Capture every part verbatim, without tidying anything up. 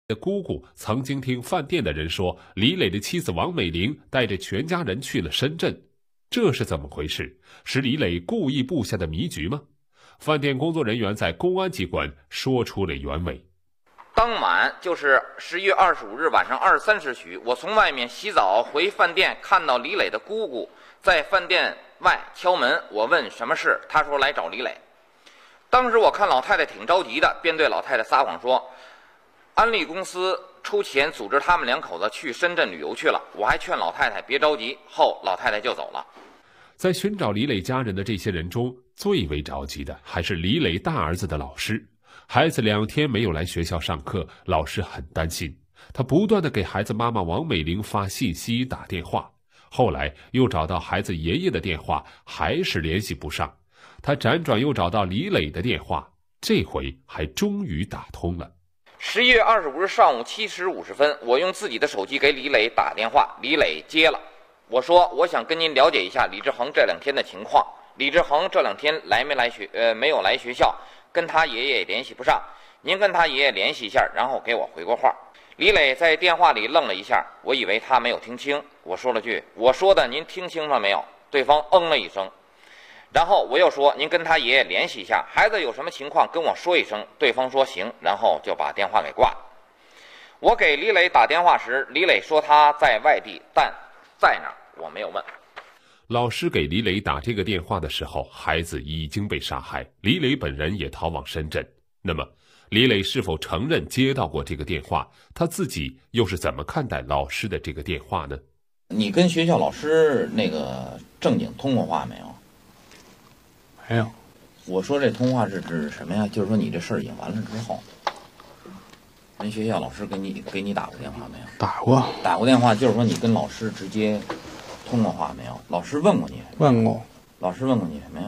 的姑姑曾经听饭店的人说，李磊的妻子王美玲带着全家人去了深圳，这是怎么回事？是李磊故意布下的迷局吗？饭店工作人员在公安机关说出了原委。 当晚就是十一月二十五日晚上二十三时许，我从外面洗澡回饭店，看到李磊的姑姑在饭店外敲门。我问什么事，她说来找李磊。当时我看老太太挺着急的，便对老太太撒谎说，安利公司出钱组织他们两口子去深圳旅游去了。我还劝老太太别着急，后老太太就走了。 在寻找李磊家人的这些人中，最为着急的还是李磊大儿子的老师。孩子两天没有来学校上课，老师很担心，他不断地给孩子妈妈王美玲发信息打电话，后来又找到孩子爷爷的电话，还是联系不上。他辗转又找到李磊的电话，这回还终于打通了。 十一月二十五日上午七时五十分，我用自己的手机给李磊打电话，李磊接了。我说我想跟您了解一下李志恒这两天的情况。李志恒这两天来没来学呃没有来学校，跟他爷爷也联系不上，您跟他爷爷联系一下，然后给我回过话。李磊在电话里愣了一下，我以为他没有听清，我说了句我说的您听清了没有？对方嗯了一声。然后我又说您跟他爷爷联系一下，孩子有什么情况跟我说一声。对方说行，然后就把电话给挂了。我给李磊打电话时，李磊说他在外地，但在哪儿我没有问。 老师给李磊打这个电话的时候，孩子已经被杀害，李磊本人也逃往深圳。那么李磊是否承认接到过这个电话？他自己又是怎么看待老师的这个电话呢？ 你跟学校老师那个正经通过话没有？ 没有。 我说这通话是指什么呀？就是说你这事儿演完了之后，人学校老师给你给你打过电话没有？ 打过。 打过电话，就是说你跟老师直接通过话没有？老师问过你？ 问过。 老师问过你什么呀？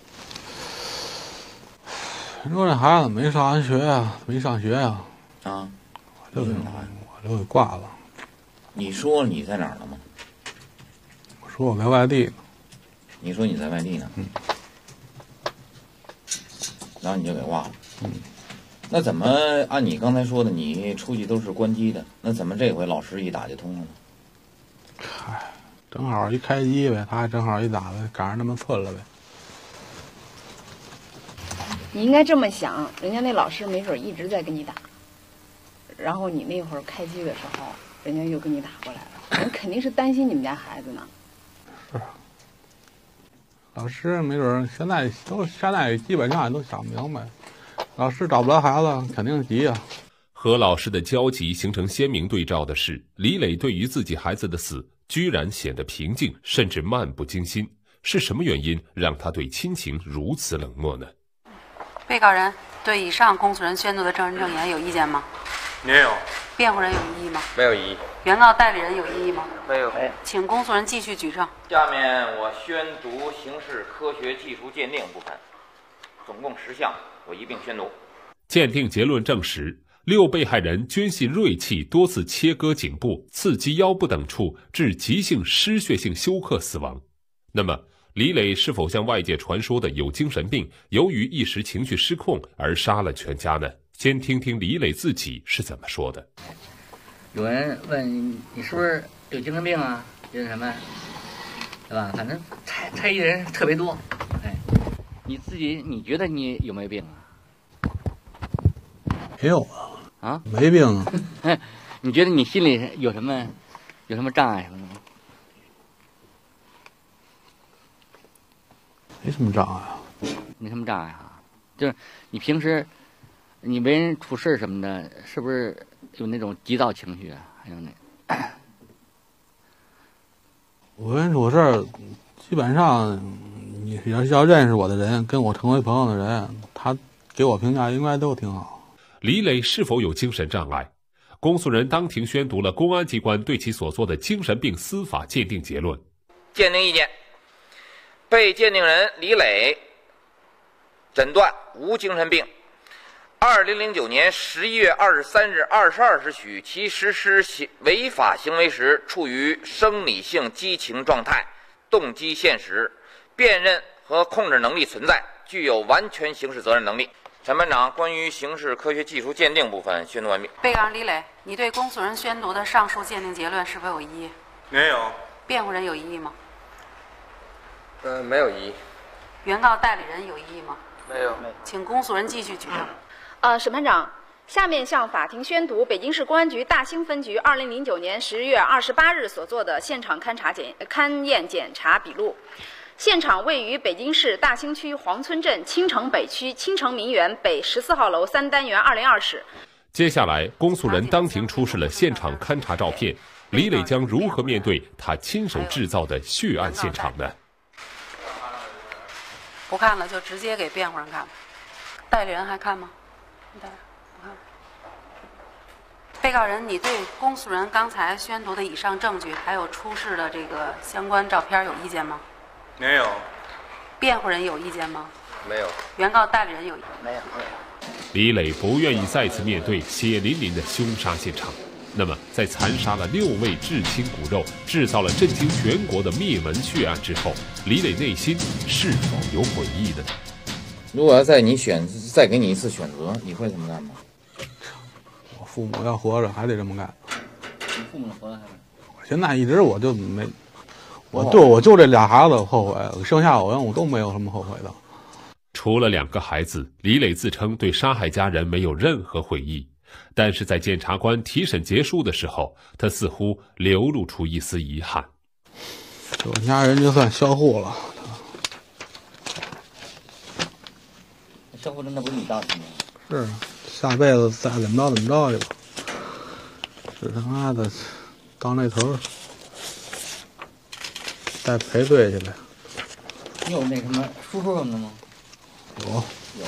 你说这孩子没上完学呀，没上学呀？ 啊， 我就给我就给挂了。 你说你在哪儿了吗？ 我说我在外地呢。 你说你在外地呢？ 嗯。 然后你就给挂了。 嗯。 那怎么按你刚才说的，你出去都是关机的？那怎么这回老师一打就通了呢？ 嗨，正好一开机呗，他还正好一打呗，赶上那么寸了呗。 你应该这么想，人家那老师没准一直在给你打，然后你那会儿开机的时候，人家又给你打过来了，人肯定是担心你们家孩子呢。 是。老师没准现在都现在基本上也都想明白，老师找不着孩子肯定急啊。 和老师的交集形成鲜明对照的是，李磊对于自己孩子的死居然显得平静，甚至漫不经心。是什么原因让他对亲情如此冷漠呢？ 被告人对以上公诉人宣读的证人证言有意见吗？ 没有。 辩护人有异议吗？ 没有异议。 原告代理人有异议吗？ 没有。 请公诉人继续举证。 下面我宣读刑事科学技术鉴定部分，总共十项，我一并宣读。 鉴定结论证实，六被害人捐系锐器多次切割颈部、刺激腰部等处，致急性失血性休克死亡。那么李磊是否像外界传说的有精神病，由于一时情绪失控而杀了全家呢？先听听李磊自己是怎么说的。 有人问你是不是有精神病啊？有什么，对吧？反正猜猜疑人特别多。哎，你自己你觉得你有没有病啊？ 没有啊。 啊？ 没病啊。 你觉得你心里有什么有什么障碍什么的吗？ 没什么障碍啊。 没什么障碍啊，就是你平时你为人处事什么的，是不是有那种急躁情绪啊？还有那， 我为人处事，基本上你要要认识我的人，跟我成为朋友的人，他给我评价应该都挺好。 李磊是否有精神障碍？公诉人当庭宣读了公安机关对其所做的精神病司法鉴定结论。 鉴定意见：被鉴定人李磊诊断无精神病。二零零九年十一月二十三日二十二时许，其实施行违法行为时处于生理性激情状态，动机现实，辨认和控制能力存在，具有完全刑事责任能力。 审判长，关于刑事科学技术鉴定部分宣读完毕。 被告人李磊，你对公诉人宣读的上述鉴定结论是否有异议？ 没有。 辩护人有异议吗？ 呃，没有异议。 原告代理人有异议吗？ 没有。 请公诉人继续举证。 呃，审判长，下面向法庭宣读北京市公安局大兴分局二零零九年十月二十八日所做的现场勘查检勘验检查笔录。现场位于北京市大兴区黄村镇青城北区青城名园北十四号楼三单元二零二室。 接下来，公诉人当庭出示了现场勘查照片，李磊将如何面对他亲手制造的血案现场呢？ 不看了，就直接给辩护人看了。代理人还看吗？代理人不看了。被告人，你对公诉人刚才宣读的以上证据，还有出示的这个相关照片有意见吗？ 没有。 辩护人有意见吗？ 没有。 原告代理人有意见？ 没有。 李磊不愿意再次面对血淋淋的凶杀现场。那么，在残杀了六位至亲骨肉，制造了震惊全国的灭门血案之后，李磊内心是否有悔意呢？ 如果要再你选，再给你一次选择，你会这么干吗？ 我父母要活着还得这么干。 你父母活着还得？ 我现在一直我就没，我就我就这俩孩子后悔，剩下我我都没有什么后悔的。 除了两个孩子，李磊自称对杀害家人没有任何悔意。但是在检察官提审结束的时候，他似乎流露出一丝遗憾。 这我家人就算销户了。 销户了，那不是你当的吗？ 是，下辈子再怎么着怎么着去吧。这他妈的到那头再赔罪去呗。 你有那什么叔叔什么的吗？ 有。 有。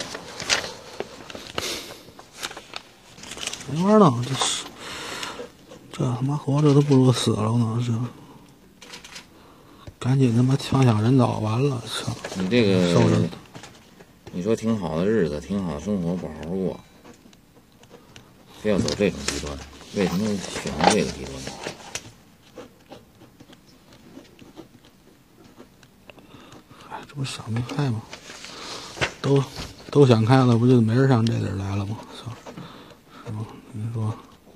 没法弄，这是这他妈活着都不如死了呢！这赶紧他妈枪响人早完了，操！ 你这个受着， 你说挺好的日子，挺好的生活，不好好过，非要走这种极端，为什么选择这个极端呢？ 哎，这不想不开吗？都都想开了，不就没人上这地儿来了吗？操！是吗？你说，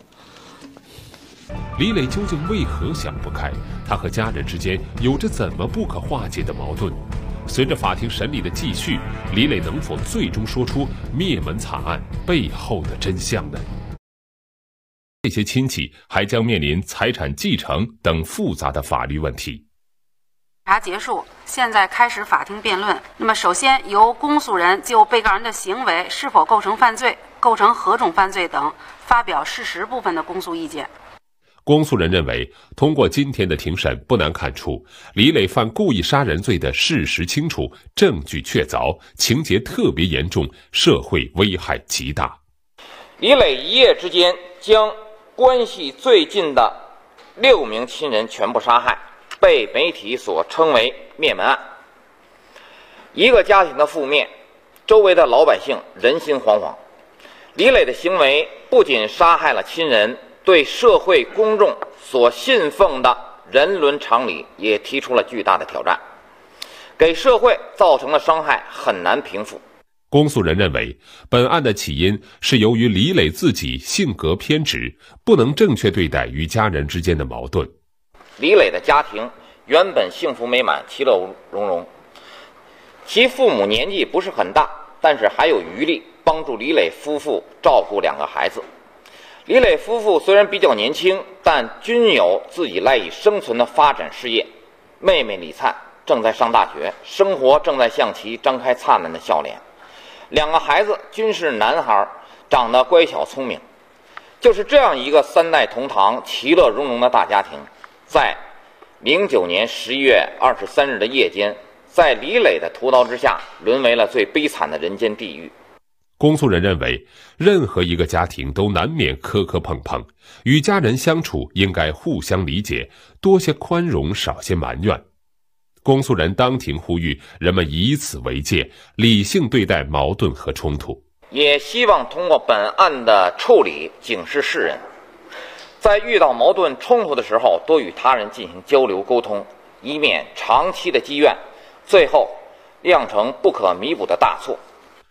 李磊究竟为何想不开？他和家人之间有着怎么不可化解的矛盾？随着法庭审理的继续，李磊能否最终说出灭门惨案背后的真相呢？这些亲戚还将面临财产继承等复杂的法律问题。 查结束，现在开始法庭辩论。那么，首先由公诉人就被告人的行为是否构成犯罪、构成何种犯罪等发表事实部分的公诉意见。 公诉人认为，通过今天的庭审，不难看出，李磊犯故意杀人罪的事实清楚，证据确凿，情节特别严重，社会危害极大。 李磊一夜之间将关系最近的六名亲人全部杀害，被媒体所称为灭门案。一个家庭的覆灭，周围的老百姓人心惶惶。李磊的行为不仅杀害了亲人，对社会公众所信奉的人伦常理也提出了巨大的挑战，给社会造成的伤害很难平复。 公诉人认为，本案的起因是由于李磊自己性格偏执，不能正确对待与家人之间的矛盾。 李磊的家庭原本幸福美满，其乐融融，其父母年纪不是很大，但是还有余力帮助李磊夫妇照顾两个孩子。李磊夫妇虽然比较年轻，但均有自己赖以生存的发展事业。妹妹李灿正在上大学，生活正在向其张开灿烂的笑脸。两个孩子均是男孩，长得乖巧聪明。就是这样一个三代同堂、其乐融融的大家庭，在零九年十一月二十三日的夜间，在李磊的屠刀之下，沦为了最悲惨的人间地狱。 公诉人认为，任何一个家庭都难免磕磕碰碰，与家人相处应该互相理解，多些宽容，少些埋怨。公诉人当庭呼吁人们以此为戒，理性对待矛盾和冲突， 也希望通过本案的处理警示世人，在遇到矛盾冲突的时候，多与他人进行交流沟通，以免长期的积怨，最后酿成不可弥补的大错。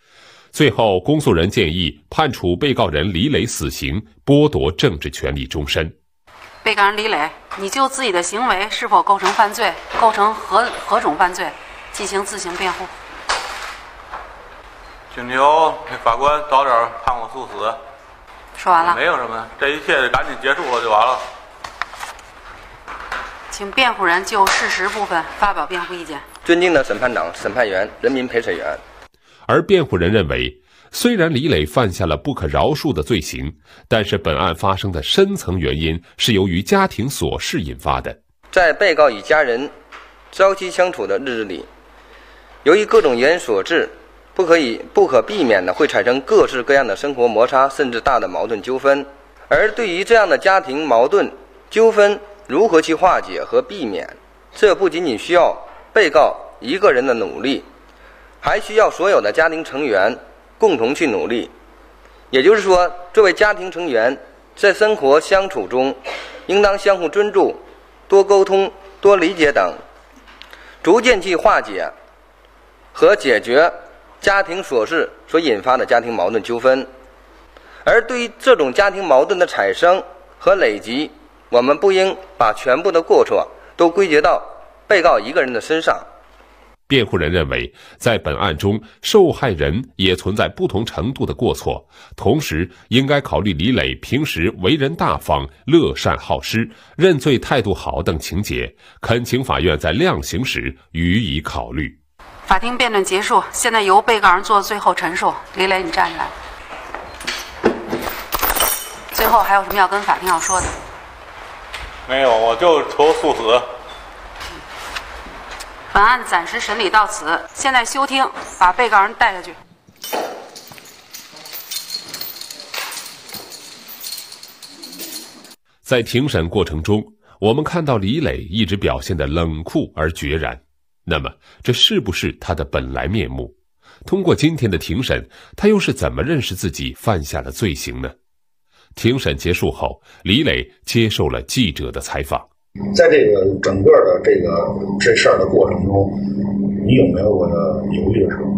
最后，公诉人建议判处被告人李磊死刑，剥夺政治权利终身。 被告人李磊，你就自己的行为是否构成犯罪，构成何何种犯罪，进行自行辩护。 请求那法官早点判我速死。 说完了。 没有什么，这一切赶紧结束了就完了。 请辩护人就事实部分发表辩护意见。 尊敬的审判长、审判员、人民陪审员。 而辩护人认为，虽然李磊犯下了不可饶恕的罪行，但是本案发生的深层原因是由于家庭琐事引发的。 在被告与家人朝夕相处的日子里，由于各种原因所致，不可以不可避免的会产生各式各样的生活摩擦，甚至大的矛盾纠纷。而对于这样的家庭矛盾纠纷如何去化解和避免，这不仅仅需要被告一个人的努力，还需要所有的家庭成员共同去努力。也就是说，作为家庭成员，在生活相处中应当相互尊重，多沟通、多理解等，逐渐去化解和解决家庭琐事所引发的家庭矛盾纠纷。而对于这种家庭矛盾的产生和累积，我们不应把全部的过错都归结到被告一个人的身上。 辩护人认为，在本案中，受害人也存在不同程度的过错，同时应该考虑李磊平时为人大方、乐善好施、认罪态度好等情节，恳请法院在量刑时予以考虑。 法庭辩论结束，现在由被告人做最后陈述。李磊，你站起来。最后还有什么要跟法庭要说的？ 没有，我就求速死。 本案暂时审理到此，现在休庭，把被告人带下去。 在庭审过程中，我们看到李磊一直表现得冷酷而决然。那么，这是不是他的本来面目？通过今天的庭审，他又是怎么认识自己犯下的罪行呢？庭审结束后，李磊接受了记者的采访。 在这个整个的这个这事儿的过程中，你有没有过的犹豫的时候？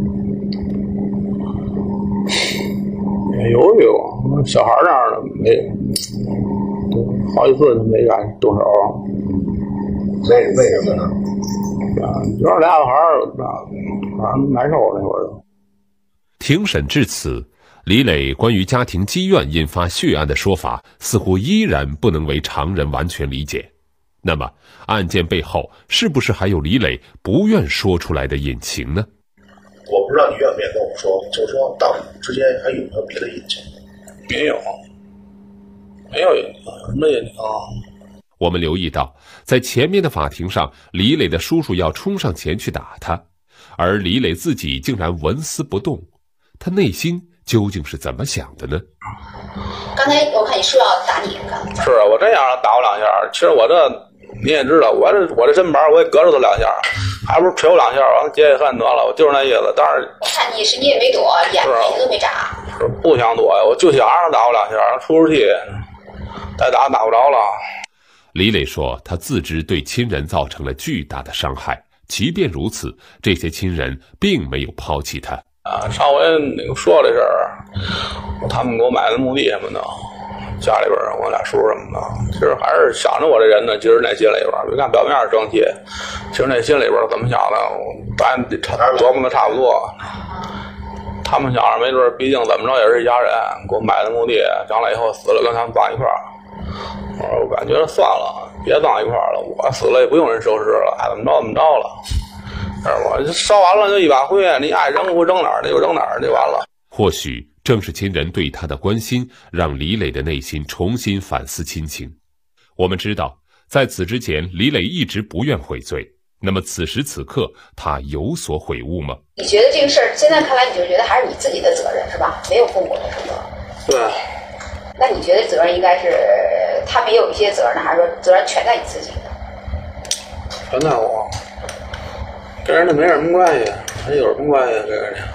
也犹豫过，小孩那样的没，好几次没敢动手。 为为什么呢？ 啊，就是俩小孩儿，反正难受那会儿。 庭审至此，李磊关于家庭积怨引发血案的说法，似乎依然不能为常人完全理解。那么，案件背后是不是还有李磊不愿说出来的隐情呢？ 我不知道你愿不愿意跟我说，就是说到底之间还有没有别的隐情？ 没有，没有隐情，什么隐情？ 我们留意到，在前面的法庭上，李磊的叔叔要冲上前去打他，而李磊自己竟然纹丝不动，他内心究竟是怎么想的呢？ 刚才我看你说要打你， 是啊，我真想让他打我两下。其实我这你也知道，我这我这身板我也搁着他两下，还不是捶我两下，完了解解恨得了，我就是那意思。但是我看你是你也没躲，眼眼都没眨， 是不想躲呀，我就想让他打我两下，出出气，再打打不着了。 李磊说，他自知对亲人造成了巨大的伤害，即便如此，这些亲人并没有抛弃他。 啊，上回那个说这事儿，他们给我买的墓地什么的，家里边我俩叔什么的，其实还是想着我这人呢。其实内心里边，别看表面上生气，其实内心里边怎么想的，咱琢磨的差不多。他们想着没准，毕竟怎么着也是一家人，给我买的墓地，将来以后死了跟他们葬一块儿。我感觉算了，别葬一块儿了，我死了也不用人收尸了，爱怎么着怎么着了。是吧？烧完了就一把灰，你爱扔不扔哪儿就扔哪儿就完了。 或许正是亲人对他的关心，让李磊的内心重新反思亲情。我们知道，在此之前，李磊一直不愿悔罪。那么此时此刻，他有所悔悟吗？ 你觉得这个事儿现在看来，你就觉得还是你自己的责任是吧？没有父母的责任。 对。 那你觉得责任应该是他们也有一些责任呢，还是说责任全在你自己的？ 全在我。跟人家没什么关系，还有什么关系跟人家？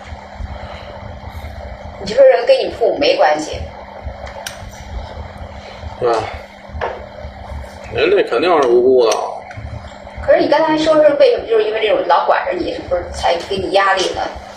你就说人跟你父母没关系， 对吧？人家肯定是无辜的。 可是你刚才说是为什么？就是因为这种老管着你，是不是才给你压力呢？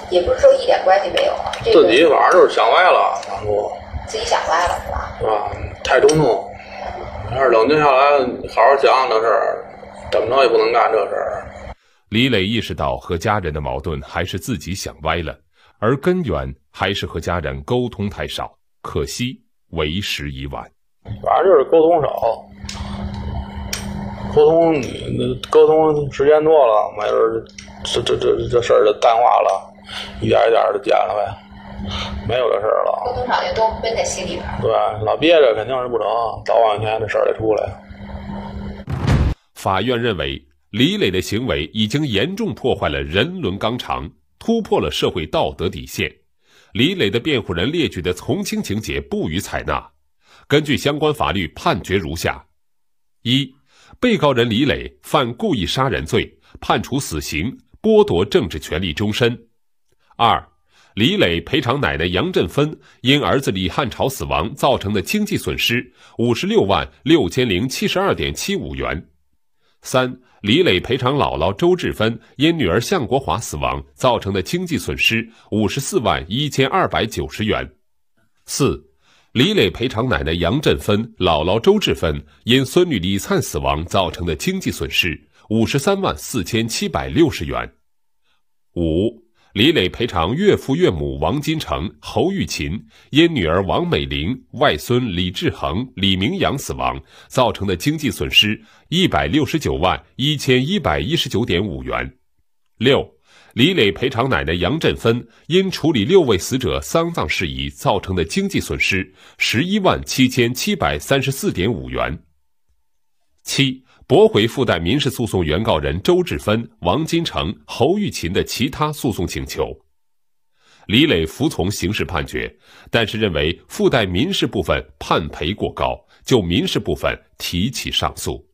也不是说一点关系没有啊。这个、 自己反正就是想歪了，当初自己想歪了是吧？ 是吧？太冲动，要是冷静下来，好好想这事儿，怎么着也不能干这事儿。 李磊意识到和家人的矛盾还是自己想歪了，而根源还是和家人沟通太少，可惜为时已晚。 反正就是沟通少，沟通你沟通时间多了，没准这这这这事儿就淡化了，一点一点的减了呗，没有这事儿了。 沟通少就都闷在心里边。 对，老憋着肯定是不成，早晚一天这事儿得出来。 法院认为，李磊的行为已经严重破坏了人伦纲常，突破了社会道德底线。李磊的辩护人列举的从轻情节不予采纳。根据相关法律，判决如下：一、被告人李磊犯故意杀人罪，判处死刑，剥夺政治权利终身。二、李磊赔偿奶奶杨振芬因儿子李汉朝死亡造成的经济损失五十六万六千零七十二点七五元。三、李磊赔偿姥姥周志芬因女儿向国华死亡造成的经济损失五十四万一千二百九十元。四、李磊赔偿奶奶杨振芬、姥姥周志芬因孙女李灿死亡造成的经济损失五十三万四千七百六十元。五、李磊赔偿岳父岳母王金成、侯玉琴因女儿王美玲、外孙李志恒、李明阳死亡造成的经济损失一百六十九万一千一百一十九点五元。六、李磊赔偿奶奶杨振芬因处理六位死者丧葬事宜造成的经济损失十一万七千七百三十四点五元。七、驳回附带民事诉讼原告人周志芬、王金成、侯玉琴的其他诉讼请求。李磊服从刑事判决，但是认为附带民事部分判赔过高，就民事部分提起上诉。